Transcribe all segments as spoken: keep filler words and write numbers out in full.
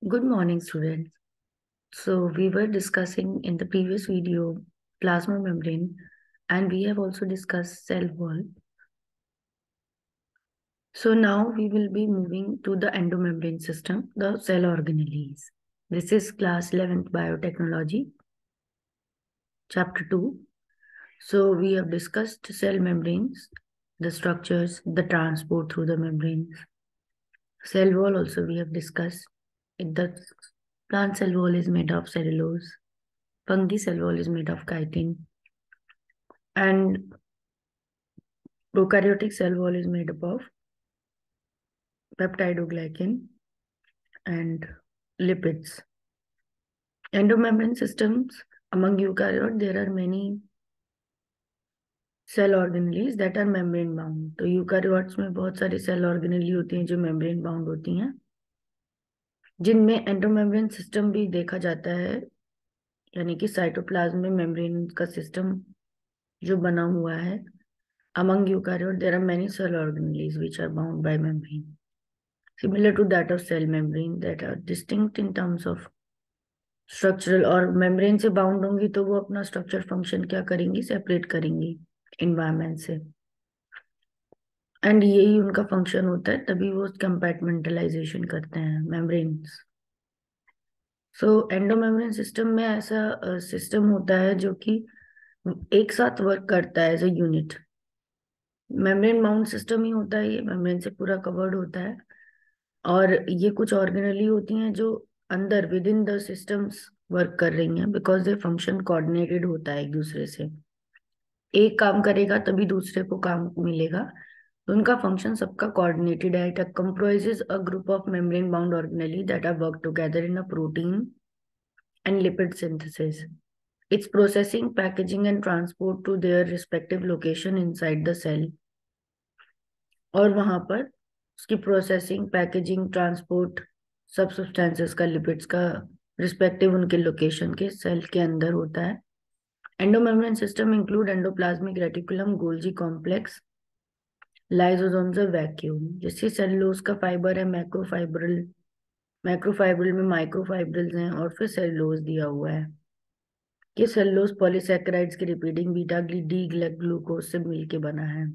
Good morning, students. So we were discussing in the previous video plasma membrane, and we have also discussed cell wall. So now we will be moving to the endomembrane system, the cell organelles. This is class eleventh biotechnology, chapter two. So we have discussed cell membranes, the structures, the transport through the membranes. Cell wall also we have discussed. The plant cell wall is made of cellulose. Fungi cell wall is made of chitin. And prokaryotic cell wall is made up of peptidoglycan and lipids. Endomembrane systems, among eukaryote, there are many cell organelles that are membrane bound. तो eukaryotes में बहुत सारी cell organelle होती हैं जो membrane bound होती हैं, जिनमें एंडोमेम्ब्रेन सिस्टम भी देखा जाता है, यानी कि साइटोप्लाज्म में मेम्ब्रेन का सिस्टम जो बना हुआ है. Among eukaryote, there are many cell organelles which are bound by membrane, similar to that of cell membrane, that are distinct in terms of structural. और मेम्ब्रेन से बाउंड होंगी तो वो अपना स्ट्रक्चर फंक्शन क्या करेंगी, सेपरेट करेंगी इन्वायरमेंट से, एंड यही उनका फंक्शन होता है, तभी वो कंपार्टमेंटलाइजेशन करते हैं मेम्ब्रेन्स. सो एंडोमेम्ब्रेन सिस्टम में ऐसा सिस्टम uh, होता है जो कि एक साथ वर्क करता है as a unit. Membrane mount system ही होता है, ये मेम्ब्रेन से पूरा कवर्ड होता है, और ये कुछ ऑर्गेनली होती हैं जो अंदर within the systems work कर रही हैं, बिकॉज दे फंक्शन कोऑर्डिनेटेड होता है एक दूसरे से. एक काम करेगा तभी दूसरे को काम मिलेगा, तो उनका फंक्शन सबका कोऑर्डिनेटेड है. It comprises a group of membrane bound organelle that are work together in a protein and lipid synthesis. Its processing, packaging and transport to their respective location inside the cell. और वहां पर उसकी processing, packaging, transport सब substances का, lipids का respective उनके location के cell के अंदर होता है. Endomembrane system include endoplasmic reticulum, Golgi complex, lysosomes और वैक्यूम. जैसे सेलुलोज का फाइबर है मैक्रोफाइब्रल, मैक्रोफाइब्रल में माइक्रोफाइब्रल्स हैं, और फिर सेलुलोज दिया हुआ है. ये सेलुलोज पॉलीसैकेराइड्स की रिपीटिंग बीटा डी ग्लूकोज से मिलके बना है.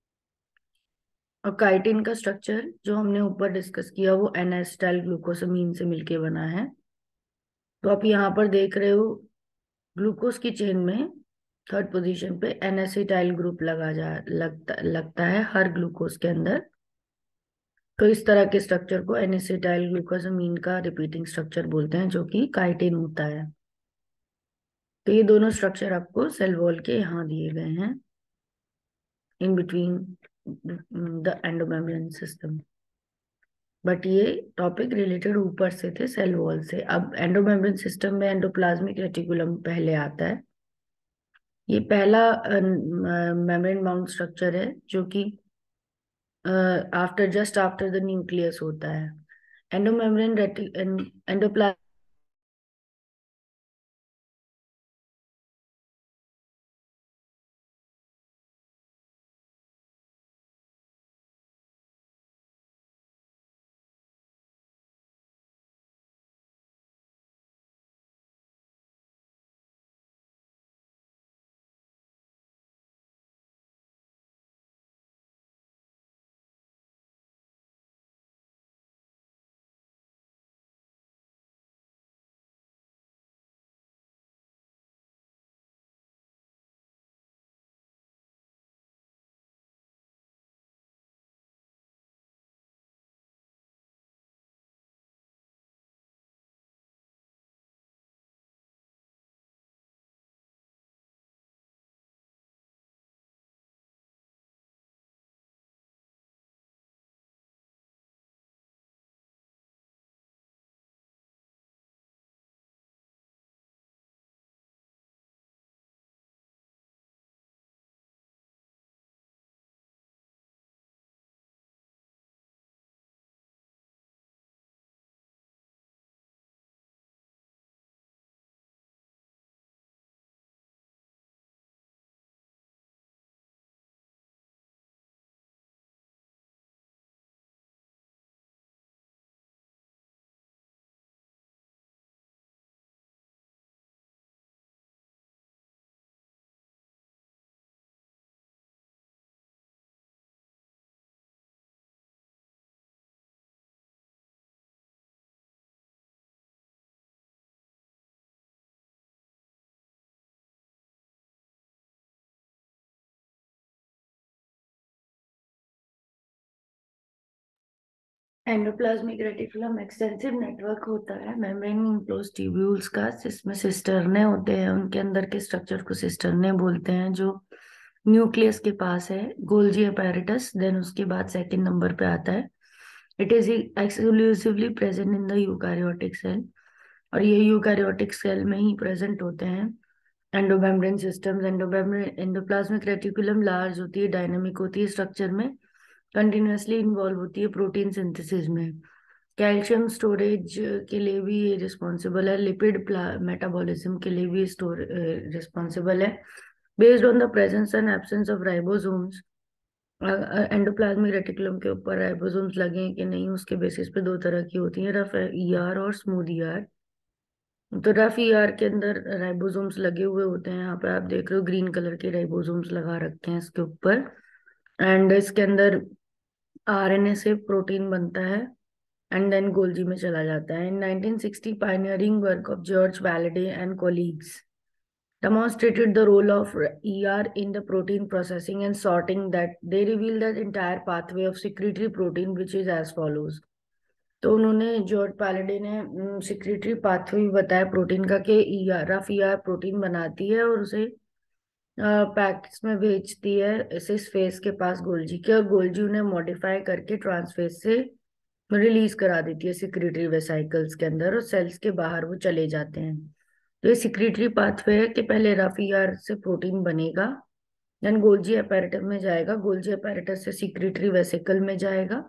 और काइटिन का स्ट्रक्चर जो हमने ऊपर डिस्कस किया वो एन एसिटाइल ग्लूकोसामीन से मिलके बना है. तो आप यहाँ पर देख रहे हो ग्लूकोज की चेन में थर्ड पोजीशन पे एन एसिटाइल ग्रुप लगा जा लगता लगता है हर ग्लूकोज के अंदर. तो इस तरह के स्ट्रक्चर को एन एसिटाइल ग्लूकोसामीन का रिपीटिंग स्ट्रक्चर बोलते हैं, जो कि काइटिन होता है. तो ये दोनों स्ट्रक्चर आपको सेल वॉल के यहाँ दिए गए हैं, in between the endomembrane system. But ये टॉपिक रिलेटेड ऊपर से थे सेल वॉल से. अब एंडोमेम्ब्रेन सिस्टम में एंडोप्लाज्मिक रेटिकुलम पहले आता है. ये पहला मेम्ब्रेन बाउंड स्ट्रक्चर है जो कि after just after the nucleus होता है. Endomembrane endoplasmic endoplasmic reticulum extensive network होता है मेम्ब्रेन इनक्लोज्ड ट्यूब्यूल्स का, जिसमें सिस्टर्ने होते हैं। उनके अंदर के स्ट्रक्चर को सिस्टर्ने बोलते हैं, जो न्यूक्लियस के पास है। गोल्जी अपैरेटस देन उसके बाद सेकंड नंबर पे आता है। It is exclusively present in the eukaryotic cell, और ये यूकारियोटिक सेल में ही प्रेजेंट होते हैं। Endomembrane systems, endomembrane endoplasmic reticulum large होती है, डायनेमिक होती है स्ट्रक्चर में, कंटिन्यूअसली इन्वॉल्व होती है प्रोटीन सिंथेसिस में। कैल्शियम स्टोरेज के लिए भी ये रिस्पॉन्सिबल है, लिपिड मेटाबॉलिज्म के लिए भी स्टोर रिस्पॉन्सिबल है। Based on the presence and absence of ribosomes, endoplasmic reticulum के ऊपर राइबोसोम्स लगे हैं कि नहीं, उसके बेसिस पे दो तरह की होती है, रफ ईआर और स्मूथ ईआर। तो रफ ईआर के अंदर राइबोसोम्स लगे हुए होते हैं, यहाँ पे आप देख रहे हो ग्रीन कलर के राइबोसोम्स लगा रखे हैं इसके ऊपर। एंड इसके अंदर आरएनए से प्रोटीन बनता है एंड देन गोल्जी में चला जाता है। In nineteen sixty pioneering work of George Valaday and colleagues demonstrated the role of E R in the protein processing and sorting, that they reveal the entire pathway of secretory protein, which is as follows. तो उन्होंने, George पैलेडे ने secretary pathway बताया protein का, कि E R rough E R protein बनाती है और उसे पैकेट्स में भेजती है सिस फेस के पास गोल्जी के, और गोल्जी उन्हें मॉडिफाई करके ट्रांसफेस से रिलीज करा देती है सिक्रेटरी वेसाइकल्स के अंदर, और सेल्स के बाहर वो चले जाते हैं। तो ये सिक्रेटरी पाथवे है कि पहले रफ ई आर से प्रोटीन बनेगा, देन गोल्जी अपैरेटस में जाएगा, गोल्जी अपैरेटस से सिक्रेटरी वेसिकल में जाएगा,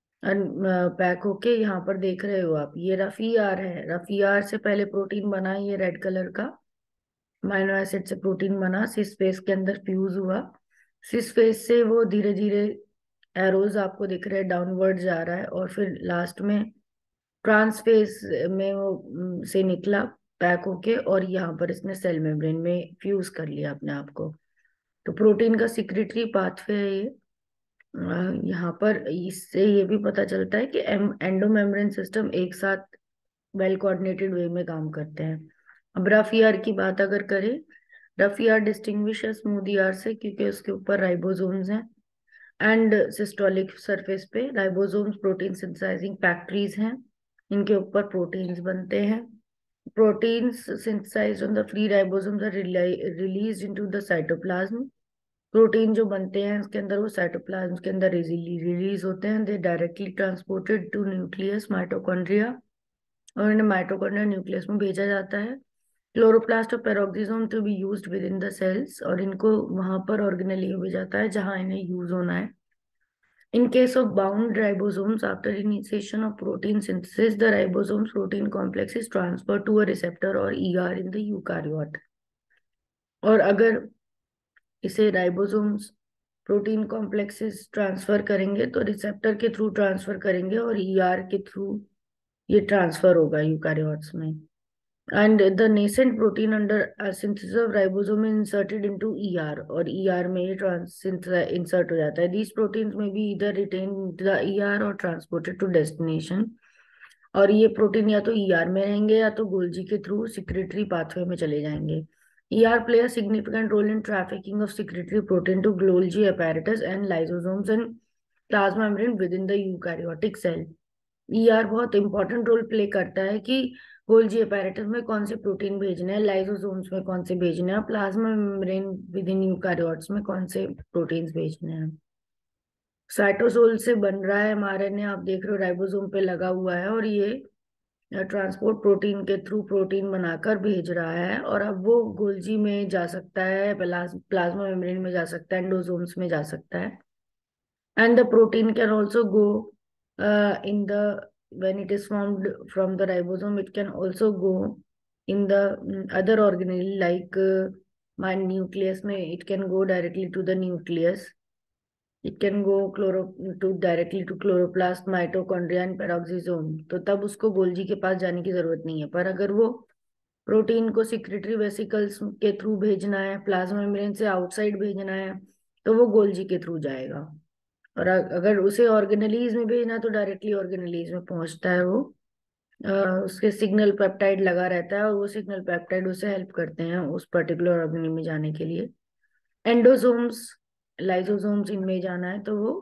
पैक होके, यहाँ पर देख रहे हो आप, ये रफी आर है। रफी आर से पहले प्रोटीन बना, ये रेड कलर का अमाइनो एसिड से प्रोटीन बना, सिस फेस के अंदर फ्यूज हुआ, सिस फेस से वो धीरे धीरे, एरोज आपको दिख रहे हैं, डाउनवर्ड जा रहा है, और फिर लास्ट में ट्रांस फेस में वो उम, से निकला पैक होके, और यहाँ पर इसने सेल मेम्ब्रेन में फ्यूज कर लिया अपने आप को। तो प्रोटीन का सिक्रेटरी पाथवे है ये। अ, यहाँ पर इससे ये भी पता चलता है कि एंडोमेम्ब्रेन सिस्टम एक साथ वेल कोऑर्डिनेटेड वे में काम करते हैं। अब रफ ईआर की बात अगर करें, रफ ईआर डिस्टिंग्विश है स्मूथ ईआर से, क्योंकि उसके ऊपर राइबोसोम्स हैं, एंड सिस्टोलिक सरफेस पे राइबोसोम्स प्रोटीन सिंथेसाइजिंग फैक्ट्रीज हैं, इनके ऊपर प्रोटीन्स बनते हैं। Proteins synthesized on the free ribosomes are released into the cytoplasm। Protein जो बनते हैं उसके अंदर, वो साइटोप्लाज्म के अंदर रिलीज होते हैं, they directly transported to nucleus mitochondria, और इन्हें माइटोकॉन्ड्रिया न्यूक्लियस में भेजा जाता है। क्लोरोप्लास्ट और peroxisome to be used within the cells, और इनको वहां पर ऑर्गेनेली में भेजा जाता है जहां इन्हें यूज होना है। In case of bound ribosomes, after initiation of protein synthesis, the ribosomes protein complex is transferred to a receptor or E R in the eukaryote। और अगर इसे राइबोसोम्स प्रोटीन कॉम्प्लेक्सेस ट्रांसफर करेंगे तो रिसेप्टर के through transfer करेंगे, और ER के through ये ट्रांसफर होगा यूकारियोट्स में। And the nascent protein under synthesis of ribosome inserted into ER, और ईआर में ये ट्रांस इंसर्ट हो जाता है। दीज प्रोटीन्स में बी इधर रिटेन द ईआर और ट्रांसपोर्टेड टू डेस्टिनेशन, और ये प्रोटीन या तो ईआर में रहेंगे या तो गोल्जी के थ्रू सिक्रेटरी पाथवे में चले जाएंगे। E R play a significant role in trafficking of secretory protein to Golgi apparatus and lysosomes and plasma membrane within the eukaryotic cell। E R बहुत इंपॉर्टेंट रोल प्ले करता है कि Golgi apparatus में कौन से प्रोटीन भेजने हैं, lysosomes में कौन से भेजने हैं, plasma membrane within eukaryotes में कौन से प्रोटीन्स भेजने हैं। साइटोसोल से बन रहा है एमआरएनए, आप देख रहे हो राइबोसोम पे लगा हुआ है, और ये ट्रांसपोर्ट प्रोटीन के थ्रू प्रोटीन बनाकर भेज रहा है, और अब वो गोल्जी में जा सकता है, प्लाज्मा मेम्ब्रेन में जा सकता है, एंडोसोम्स में जा सकता है। And the protein can also go in the when it is formed from the ribosome, it can also go in the mm, other organelle like uh, my nucleus में, it can go directly to the nucleus, it can go chloro to directly to chloroplast, mitochondria and peroxisome। तो तब उसको Golgi के पास जाने की जरूरत नहीं है। पर अगर वो प्रोटीन को सिक्रेटरी वेसिकल्स के थ्रू भेजना है, प्लाज्मा मेम्ब्रेन से आउटसाइड भेजना है, तो वो गोल्जी के थ्रू जाएगा। और अ- अगर उसे ऑर्गेनेलीज में भेजना है तो डायरेक्टली ऑर्गेनेलीज में पहुंचता है वो। अ, उसके सिग्नल पेप्टाइड लगा रहता है, और वो सिग्नल पेप्टाइड उसे हेल्प करते हैं उस पर्टिकुलर ऑर्गेनेल में जाने के लिए। एंडोसोम्स, लाइसोसोम्स इनमें जाना है तो वो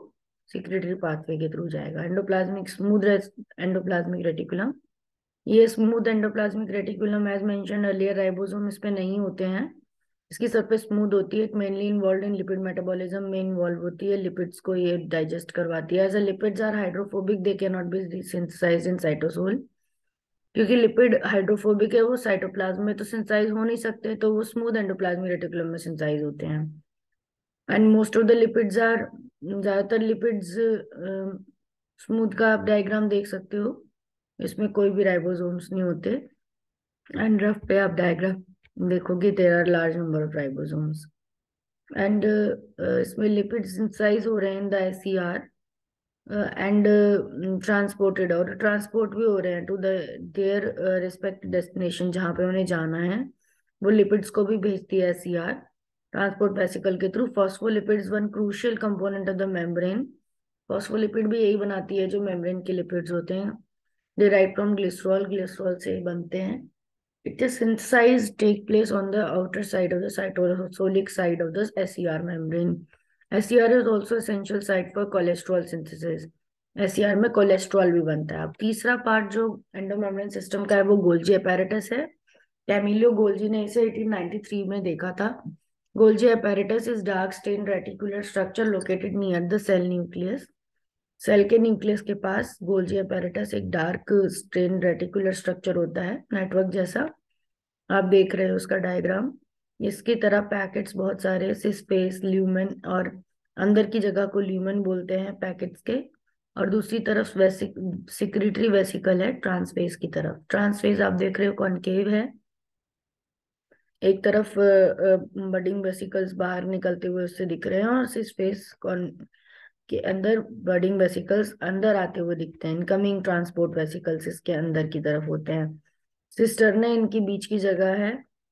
सिक्रेटरी पाथवे के थ्रू जाएगा। एंडोप्लाज्मिक स्मूथ एंडोप्लाज्मिक रेटिकुलम, ये smooth endoplasmic reticulum as mentioned earlier ribosome इस पे नहीं होते हैं, इसकी सरफेस स्मूथ होती है, mainly involve in lipid metabolism में इन्वॉल्व होती है, लिपिड्स को ये डाइजेस्ट करवाती है। As a lipids are hydrophobic they can not be synthesized in cytosol, क्योंकि लिपिड हाइड्रोफोबिक है, वो साइटोप्लाज्म में तो सिंथेसाइज हो नहीं सकते, तो वो स्मूथ एंडोप्लाज्मिक रेटिकुलम में सिंथेसाइज होते हैं। And most of the lipids are, ज्यादातर लिपिड्स, स्मूथ का आप डायग्राम देख सकते हो, इसमें कोई भी राइबोसोम्स नहीं होते। एंड रफ पे आप डायग्राम देखोगे there are large number of ribosomes. And इसमें लिपिड सिंथेसाइज हो रहे हैं in the SCR and transported, और ट्रांसपोर्ट भी हो रहे हैं to the their respect destination, जहाँ पे उन्हें जाना है वो लिपिड्स को भी भेजती है एससीआर ट्रांसपोर्ट वेसिकल के through. Phospholipids one crucial component of the membrane, phospholipid भी यही बनाती है जो मेम्ब्रेन के लिपिड्स होते हैं। डिराइव फ्रॉम ग्लिसरॉल, ग्लिसरॉल से ही बनते हैं। It is synthesized take place on the outer side of the cytosolic side of the S C R membrane. S C R is also essential site for cholesterol synthesis. S C R में cholesterol भी बनता है। अब तीसरा part जो endomembrane system का है वो गोल्जी अपैरेटस है। कैमिलियो गोल्जी ने इसे अठारह सौ तिरानवे में देखा था। Golgi apparatus is dark stain reticular structure located near the cell nucleus. Cell के न्यूक्लियस के पास गोल्जी अपैरेटस एक डार्क स्टेन रेटिकुलर स्ट्रक्चर होता है, नेटवर्क जैसा, आप देख रहे हो उसका डायग्राम। इसकी तरह पैकेट्स बहुत सारे, सिस्पेस, ल्यूमेन, और अंदर की जगह को ल्यूमेन बोलते हैं पैकेट्स के, और दूसरी तरफ वेसिक सिक्रेटरी वेसिकल है ट्रांसफेस की तरफ। ट्रांसफेस आप देख रहे हो कॉनकेव है, एक तरफ बडिंग वेसिकल्स बाहर निकलते हुए उससे दिख रहे हैं, और सिस्पेस कॉन के अंदर बडिंग वेसिकल्स अंदर आते हुए दिखते हैं। इनकमिंग ट्रांसपोर्ट वेसिकल्स इसके अंदर की तरफ होते हैं। सिस्टरने इनकी बीच की जगह है,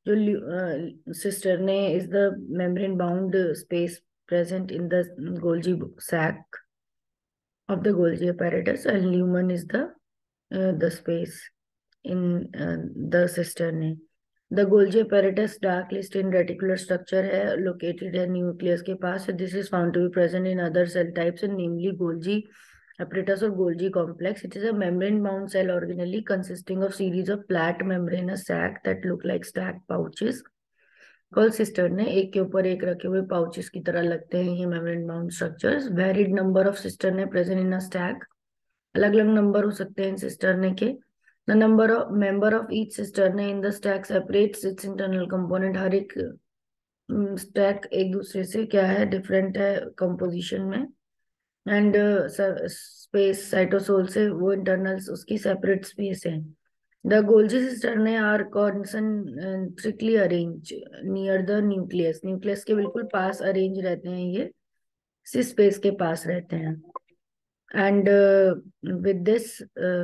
जो cisternae is the membrane bound space present in the Golgi sac of the Golgi apparatus, and lumen is the uh, the space in uh, the cisternae. The Golgi apparatus darkly stained reticular structure है, located है nucleus के पास। This is found to be present in other cell types, and namely Golgi apparatus or Golgi complex. It is a membrane-bound cell organelle consisting of series of flat membranous sac that look like stacked pouches. Call cisternae, एक के ऊपर एक रखे हुए pouches की तरह लगते हैं ये membrane bound structures. Varied number of cisternae present in a stack, अलग अलग नंबर हो सकते हैं इन सिस्टरने के। The number of member of each cisternae in the stack separates its internal component. हर एक स्टैक एक दूसरे से क्या है, डिफरेंट है कंपोजिशन में। एंड स्पेस साइटोसोल से वो इंटरनल उसकी सेपरेट स्पेस है। The Golgi cisternae are concentrically arranged near the nucleus. Nucleus के बिल्कुल पास अरेंज रहते हैं ये, इसी स्पेस के पास रहते हैं। एंड विद दिस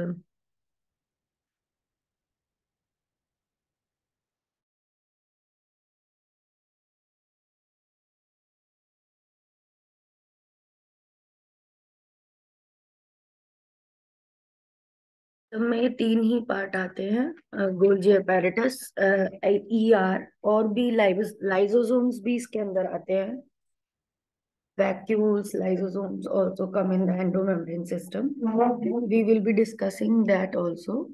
में तीन ही पार्ट आते हैं, गोल्जी अपैरेटस, ईआर, और भी लाइसोसोम्स भी इसके अंदर आते हैं। Vacuoles, lysosomes also come in the endomembrane system. We will be discussing that also.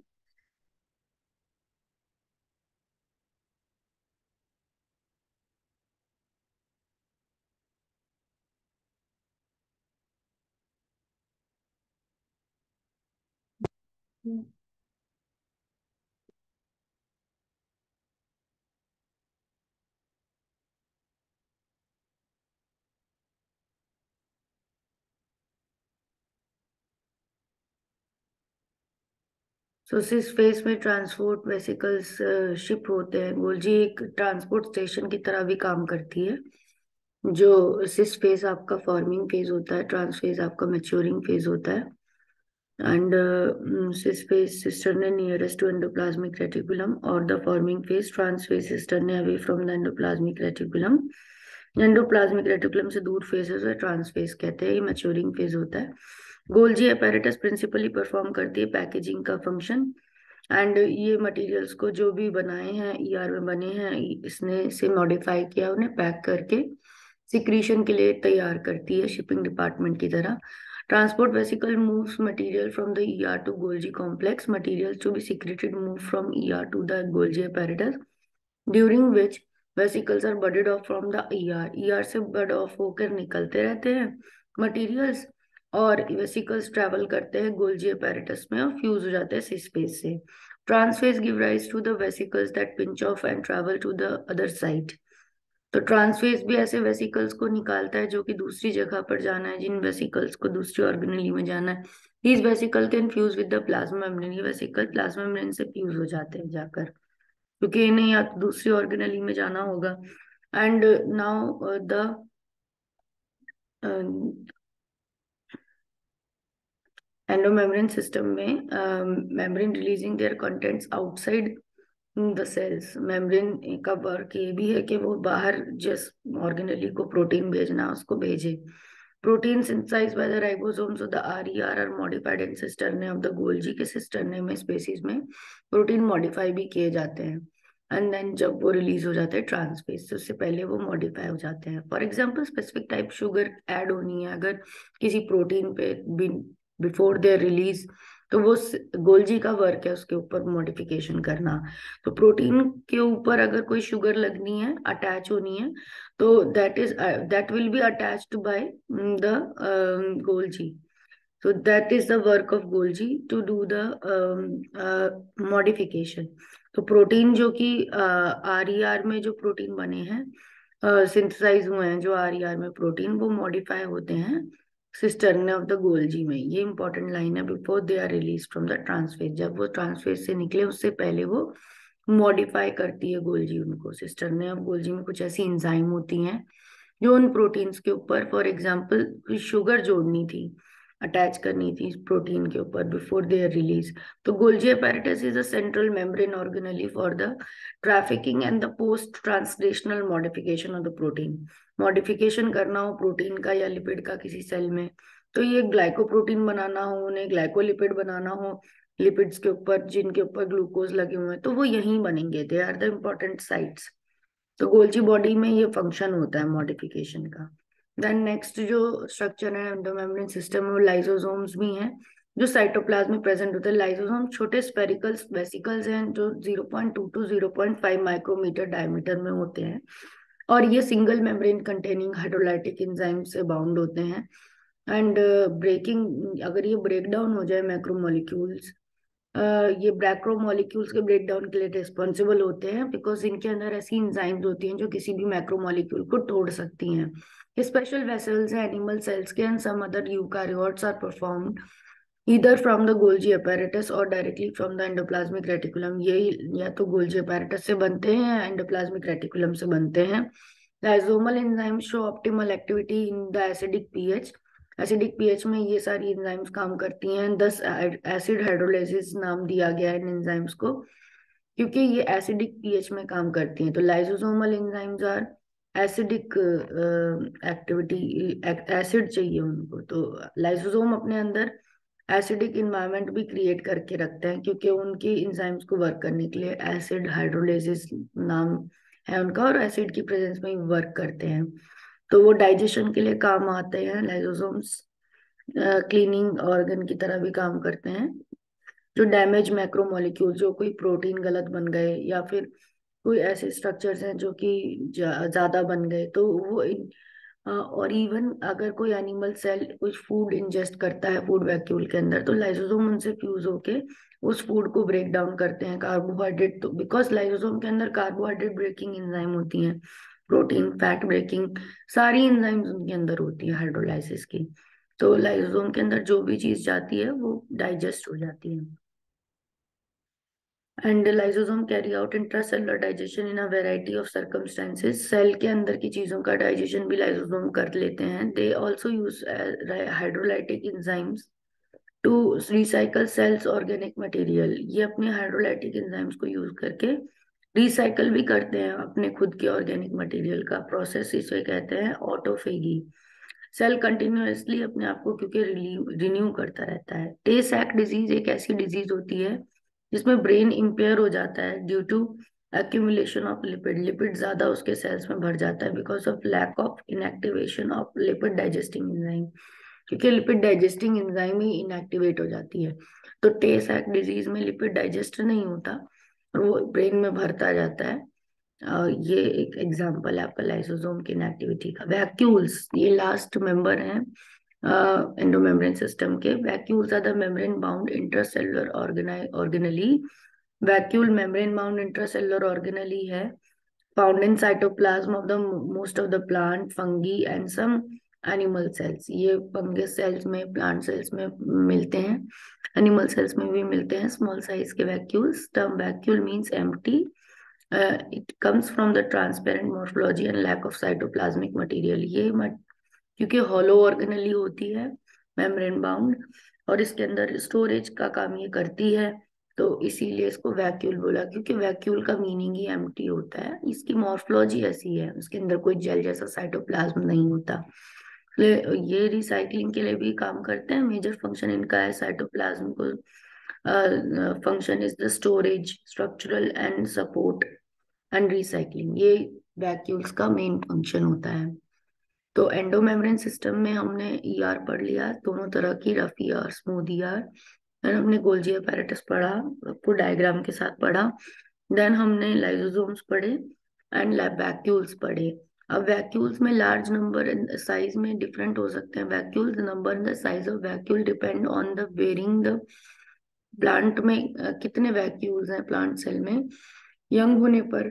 So cis face में ट्रांसपोर्ट वेसिकल्स शिप होते हैं। गोल्जी एक ट्रांसपोर्ट स्टेशन की तरह भी काम करती है। जो सिस फेज आपका फॉर्मिंग फेज होता है, ट्रांस फेज आपका मैच्योरिंग फेज होता है। And cis phase cisternae nearest to endoplasmic reticulum, और the forming phase trans phase cisternae away from the endoplasmic reticulum. Endoplasmic reticulum से दूर phase है, ट्रांस फेज कहते हैं, ये मैच्योरिंग फेज होता है। गोल्जी अपैरेटस प्रिंसिपली परफॉर्म करती है पैकेजिंग का फंक्शन। एंड ये मटेरियल्स को जो भी बनाए हैं ईआर में बने हैं, इसने इसे मॉडिफाई किया, उन्हें पैक करके सिक्रीशन के लिए तैयार करती है, शिपिंग डिपार्टमेंट की तरह। Transport vesicle moves material from the E R to Golgi complex. Materials to be secreted move from E R to the Golgi apparatus, during which vesicles are budded off from the E R. E R से bud off होकर निकलते रहते हैं materials, और vesicles travel करते हैं Golgi apparatus में और fuse हो जाते हैं space से. Transphase give rise to the vesicles that pinch off and travel to the other side. तो ट्रांसफेज भी ऐसे वेसिकल्स को निकालता है जो कि दूसरी जगह पर जाना है, जिन वेसिकल्स को दूसरी ऑर्गेनेली में जाना है. These vesicle can fuse with the plasma membrane. ये वेसिकल प्लाज्मा मेम्ब्रेन से फ्यूज हो जाते हैं जाकर, क्योंकि इन्हें या तो दूसरी ऑर्गेनेली में जाना होगा. And now the endomembrane system में membrane releasing their contents outside the cells. Membrane का वर्क ये भी है कि वो बाहर जिस ऑर्गेनेली को प्रोटीन भेजना उसको भेजे. Protein synthesized by the ribosomes of the RER are modified in cisternae of the Golgi के सिस्टर्ने में स्पेसीज में प्रोटीन मॉडिफाई भी किए जाते हैं. एंड देन जब वो रिलीज हो जाते हैं ट्रांसफेज, तो उससे पहले वो मॉडिफाई हो जाते हैं. For example specific type sugar add होनी है अगर किसी प्रोटीन पे बिफोर देयर रिलीज, तो वो गोल्जी का वर्क है उसके ऊपर मॉडिफिकेशन करना. तो प्रोटीन के ऊपर अगर कोई शुगर लगनी है, अटैच होनी है, तो that is that will be attached by the Golgi. So that is the work of Golgi to do the um, uh, modification. तो प्रोटीन जो कि आर ई आर में जो प्रोटीन बने हैं, सिंथेसाइज uh, हुए हैं जो आर ई आर में प्रोटीन, वो मॉडिफाई होते हैं सिस्टर्ने ऑफ द गोल्जी में. ये इंपॉर्टेंट लाइन है. Before they are release from the trans phase, जब वो ट्रांसफेज से निकले उससे पहले वो मॉडिफाई करती है गोल्जी उनको. सिस्टर्ने ऑफ गोल्जी में कुछ ऐसी एंजाइम होती हैं जो उन प्रोटीन्स के ऊपर, फॉर एग्जाम्पल शुगर जोड़नी थी, अटैच करनी थी प्रोटीन के ऊपर बिफोर देयर रिलीज. तो Golgi apparatus is a central membrane organelle for the trafficking and the post translational modification of the protein. Modification करना हो प्रोटीन का या लिपिड का किसी सेल में, तो ये ग्लाइकोप्रोटीन बनाना हो, उन्हें ग्लाइकोलिपिड बनाना हो लिपिड्स के ऊपर जिनके ऊपर ग्लूकोज लगे हुए हैं, तो वो यहीं बनेंगे. They are the important sites. तो गोल्जी बॉडी में ये फंक्शन होता है मॉडिफिकेशन का. देन नेक्स्ट जो स्ट्रक्चर है एंडोमेम्ब्रेन सिस्टम में, लाइसोसोम्स भी हैं जो साइटोप्लाज्म में प्रेजेंट होते हैं. लाइसोसोम छोटे स्पेरिकल वेसिकल्स हैं जो zero point two to zero point five micrometer diameter में होते हैं, और ये single membrane containing hydrolytic enzyme से बाउंड होते हैं. एंड ब्रेकिंग, अगर ये ब्रेक डाउन हो जाए मैक्रोमोलिक्यूल्स, Uh, ये ब्रैक्रोमोलिक्यूल्स के ब्रेक डाउन के लिए रिस्पॉन्सिबल होते हैं, बिकॉज इनके अंदर ऐसी एंजाइम्स होती हैं जो किसी भी मैक्रोमोलिक्यूल को तोड़ सकती हैं. स्पेशल वेसल्स हैं एनिमल सेल्स के, and some other eukaryotes are performed either from the Golgi apparatus और directly from the endoplasmic reticulum. ये या तो गोल्जी apparatus से बनते हैं या एंडोप्लाज्मिक रेटिकुलम से बनते हैं. Lysosomal enzymes show optimal activity in the acidic pH. Acidic pH में ये सारी एंजाइम्स काम करती हैं. दस एसिड हाइड्रोलाइसिस नाम दिया गया है इन एंजाइम्स को, क्योंकि ये एसिडिक पीएच में काम करती हैं. तो lysosomal enzymes are acidic activity, acid चाहिए उनको. तो लाइसोसोम अपने अंदर एसिडिक इन्वायरमेंट भी क्रिएट करके रखते हैं, क्योंकि उनकी एंजाइम्स को वर्क करने के लिए एसिड हाइड्रोलाइसिस नाम है उनका, और एसिड की प्रेजेंस में वर्क करते हैं. तो वो डाइजेशन के लिए काम आते हैं लाइसोसोम्स. क्लीनिंग ऑर्गन की तरह भी काम करते हैं. जो डैमेज मैक्रोमोलिक्यूल, जो कोई प्रोटीन गलत बन गए या फिर कोई ऐसे स्ट्रक्चर्स हैं जो कि ज्यादा बन गए, तो वो इन, और इवन अगर कोई एनिमल सेल कुछ फूड इंजेस्ट करता है फूड वैक्यूल के अंदर, तो लाइसोसोम उनसे फ्यूज होके उस फूड को ब्रेक डाउन करते हैं. कार्बोहाइड्रेट, तो बिकॉज लाइसोसोम के अंदर कार्बोहाइड्रेट ब्रेकिंग एंजाइम होती हैं, प्रोटीन फैट ब्रेकिंग सारी एंजाइम्स उनके अंदर होती है हाइड्रोलाइसिस की. तो लाइसोसोम के अंदर जो भी चीज जाती है वो डाइजेस्ट हो जाती है. And lysosome carry out intracellular digestion in a variety of circumstances. Cell के अंदर की चीजों का डाइजेशन भी लाइसोसोम कर लेते हैं. They also use hydrolytic enzymes to recycle cells organic material. ये अपने हाइड्रोलाइटिक एंजाइम्स को यूज करके रिसाइकल भी करते हैं अपने खुद के ऑर्गेनिक मटेरियल का. प्रोसेस इसे कहते हैं ऑटोफेगी. सेल कंटिन्यूअसली अपने आप को क्योंकि रिन्यू करता रहता है. टे सैक डिजीज एक ऐसी डिजीज होती है जिसमें ब्रेन इम्पेयर हो जाता है due to accumulation of lipid. Lipid ज्यादा उसके सेल्स में भर जाता है because of lack of inactivation of lipid digesting enzyme. क्योंकि लिपिड डाइजेस्टिंग एंजाइम ही इनएक्टिवेट हो जाती है। तो टे सैक डिजीज में लिपिड डाइजेस्ट नहीं होता और वो ब्रेन में भरता जाता है। अ, ये एक एग्जांपल है आपका लाइसोसोम की इनएक्टिविटी का। वैक्यूल्स ये लास्ट मेंबर हैं एंडोमेम्ब्रेन सिस्टम के। Vacuoles are the membrane bound intracellular organelle. Vacuole membrane bound intracellular organelle है, found in cytoplasm of the most of the plant, fungi and some animal cells. ये fungus cells में, plant cells में मिलते हैं, animal cells में भी मिलते हैं स्मॉल साइज के vacuoles. Term vacuole means empty. It comes from the transparent morphology and lack of cytoplasmic material. ये मट, क्योंकि हॉलो ऑर्गेनली होती है, मेम्ब्रेन बाउंड, और इसके अंदर स्टोरेज का काम ये करती है, तो इसीलिए इसको वैक्यूल बोला। क्योंकि वैक्यूल का मीनिंग ही एम्प्टी होता है, इसकी मॉर्फोलॉजी ऐसी है, उसके अंदर कोई जेल जैसा साइटोप्लाज्म नहीं होता। ये रिसाइकलिंग के लिए भी काम करते हैं। मेजर फंक्शन इनका है साइटोप्लाज्म को, function is the storage, structural and support and recycling. ये वैक्यूल्स का मेन फंक्शन होता है। तो एंडोमेम्ब्रेन सिस्टम में हमने ईआर पढ़ लिया, दोनों तरह की, rough ER, smooth ER. Then हमने गोल्जी अपैरेटस पढ़ा, आपको डायग्राम के साथ पढ़ा। देन हमने लाइसोसोम्स पढ़े एंड वैक्यूल्स पढ़े। अब वैक्यूल्स में लार्ज नंबर साइज में डिफरेंट हो सकते हैं। Vacuoles number and the size of vacuole depend on the varying the plant में uh, कितने वैक्यूल्स हैं प्लांट सेल में। यंग होने पर,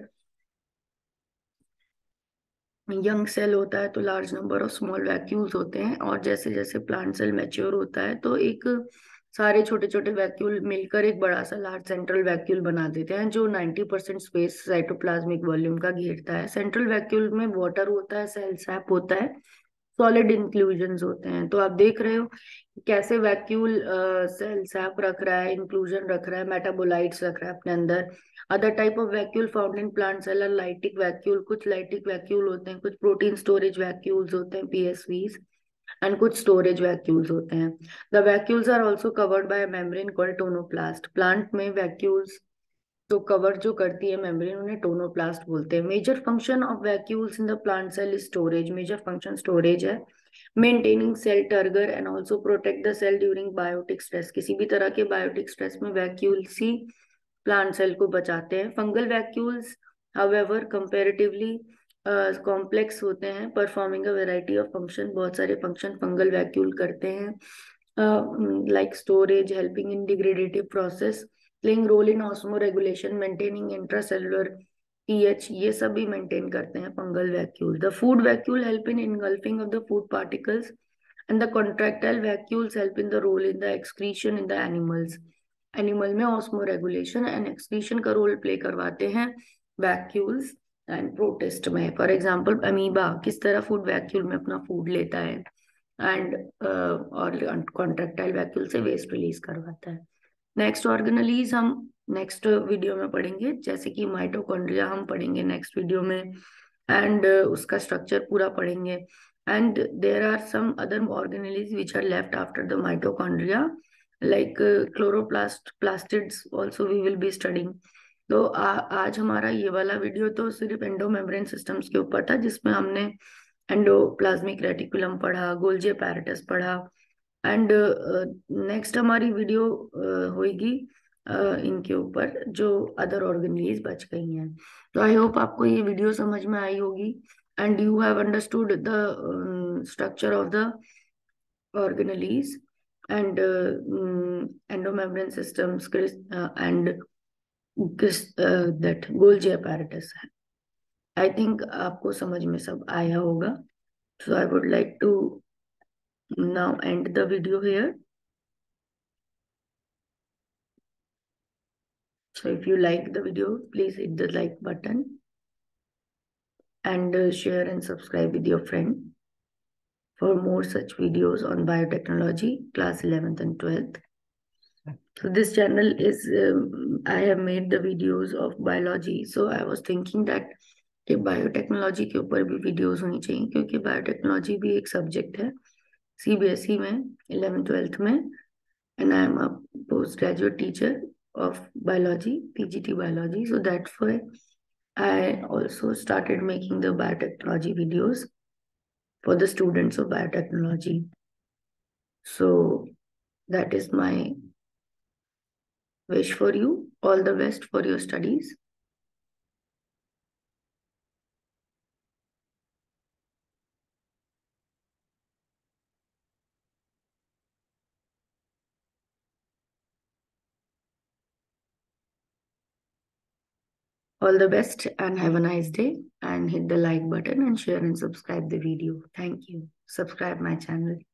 यंग सेल होता है तो large number of small vacuoles होते हैं, और जैसे जैसे प्लांट सेल मैच्योर होता है तो एक सारे छोटे छोटे वैक्यूल मिलकर एक बड़ा सा लार्ज सेंट्रल वैक्यूल बना देते हैं, जो ninety percent space cytoplasmic volume का घेरता है। सेंट्रल वैक्यूल में वाटर होता है, सेल सैप होता है, सॉलिड इंक्लूजन्स होते हैं। तो आप देख रहे हो कैसे वैक्यूल सेल सैप रख रहा है, इंक्लूजन रख रहा है, मेटाबोलाइट्स रख रहा है अपने अंदर। Other type of vacuole found in plant cell are lytic vacuole. कुछ लाइटिक वैक्यूल होते हैं, कुछ प्रोटीन स्टोरेज वैक्यूल्स होते हैं, पीएसवीज, एंड कुछ स्टोरेज वैक्यूल्स होते हैं। The vacuoles are also covered by membrane called tonoplast. Plant में वैक्यूल्स तो कवर जो करती है मेम्ब्रेन, उन्हें टोनोप्लास्ट बोलते हैं। Major function of vacuoles in the plant cell is storage. Major function storage है, maintaining cell turgor and also protect the cell during biotic stress. किसी भी तरह के बायोटिक स्ट्रेस में वैक्यूल्स ही प्लांट सेल को बचाते हैं। Fungal vacuoles however comparatively complex होते हैं, performing a variety of function. बहुत सारे फंक्शन फंगल वैक्यूल करते हैं, like storage, helping in degradative process, playing role in osmoregulation, maintaining intracellular pH, ये सब भी मेंटेन करते हैं fungal vacuole. The food vacuole help in engulfing of the food particles and the contractile vacuoles help in the role in the excretion in the animals. Animal में osmoregulation and excretion का role play करवाते हैं vacuoles. And protist में, for example amoeba किस तरह food vacuole में अपना food लेता है, एंड और कॉन्ट्रैक्टाइल वैक्यूल से वेस्ट रिलीज करवाता है। नेक्स्ट ऑर्गेनलीज हम नेक्स्ट वीडियो में पढ़ेंगे, जैसे कि माइटोकॉन्ड्रिया हम पढ़ेंगे नेक्स्ट वीडियो में, एंड uh, उसका स्ट्रक्चर पूरा पढ़ेंगे। And there are some other organelles which are left after the mitochondria, like chloroplast, plastids also we will be studying. तो आ, आज हमारा ये वाला वीडियो तो सिर्फ एंडोमेम्ब्रेन सिस्टम्स के ऊपर था, जिसमें हमने एंडोप्लाज्मिक रेटिकुलम पढ़ा, गोल्जी अपैरेटस पढ़ा, एंड नेक्स्ट हमारी वीडियो होगी इनके ऊपर जो अदर ऑर्गेनलीज बच गई हैं। तो आई होप आपको ये वीडियो समझ में आई होगी, and you have understood the structure of the organelles and uh, mm, endomembrane systems uh, and uh, that Golgi apparatus. I think आपको समझ में सब आया होगा. So I would like to now end the video here. So if you like the video, please hit the like button and uh, share and subscribe with your friend for more such videos on biotechnology, class eleventh and twelfth. So this channel is, um, I have made the videos of biology. So I was thinking that कि biotechnology के ऊपर भी videos होनी चाहिए, क्योंकि biotechnology भी एक subject है सीबीएसई में इलेवेंथ ट्वेल्थ में, and I am a post graduate teacher of biology, P G T biology. So that's why I also started making the biotechnology videos for the students of biotechnology. So that is my wish for you. All the best for your studies. All the best and have a nice day, and hit the like button and share and subscribe the video. Thank you. Subscribe my channel.